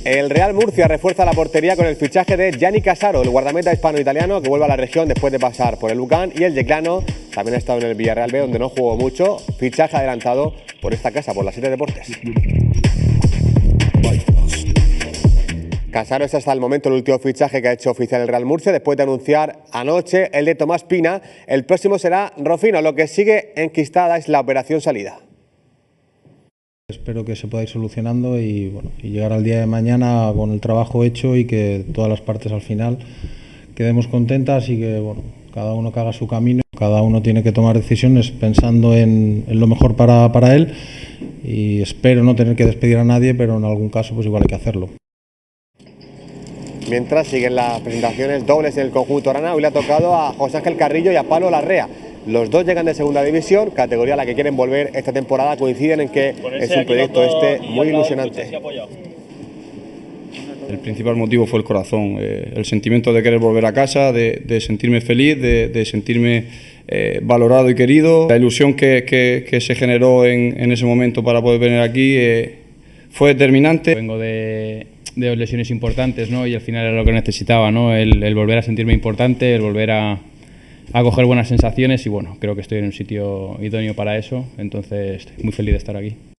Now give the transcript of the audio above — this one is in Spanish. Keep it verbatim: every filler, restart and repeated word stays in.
El Real Murcia refuerza la portería con el fichaje de Gianni Casaro, el guardameta hispano-italiano que vuelve a la región después de pasar por el Lucan, y el Yeclano también ha estado en el Villarreal B, donde no jugó mucho. Fichaje adelantado por esta casa, por la siete Deportes. Casaro es hasta el momento el último fichaje que ha hecho oficial el Real Murcia, después de anunciar anoche el de Tomás Pina. El próximo será Rofino. Lo que sigue enquistada es la operación salida. Espero que se pueda ir solucionando y, bueno, y llegar al día de mañana con el trabajo hecho y que todas las partes al final quedemos contentas y que, bueno, cada uno que haga su camino. Cada uno tiene que tomar decisiones pensando en, en lo mejor para, para él, y espero no tener que despedir a nadie, pero en algún caso pues igual hay que hacerlo. Mientras siguen las presentaciones dobles en el conjunto arana, hoy le ha tocado a José Ángel Carrillo y a Pablo Larrea. Los dos llegan de segunda división, categoría a la que quieren volver esta temporada. Coinciden en que es un proyecto este muy ilusionante. El principal motivo fue el corazón, eh, el sentimiento de querer volver a casa, de, de sentirme feliz, de, de sentirme eh, valorado y querido. La ilusión que, que, que se generó en, en ese momento para poder venir aquí eh, fue determinante. Vengo de, de lesiones importantes, ¿no? Y al final era lo que necesitaba, ¿no? El, el volver a sentirme importante, el volver a, a coger buenas sensaciones, y bueno, creo que estoy en un sitio idóneo para eso, entonces estoy muy feliz de estar aquí.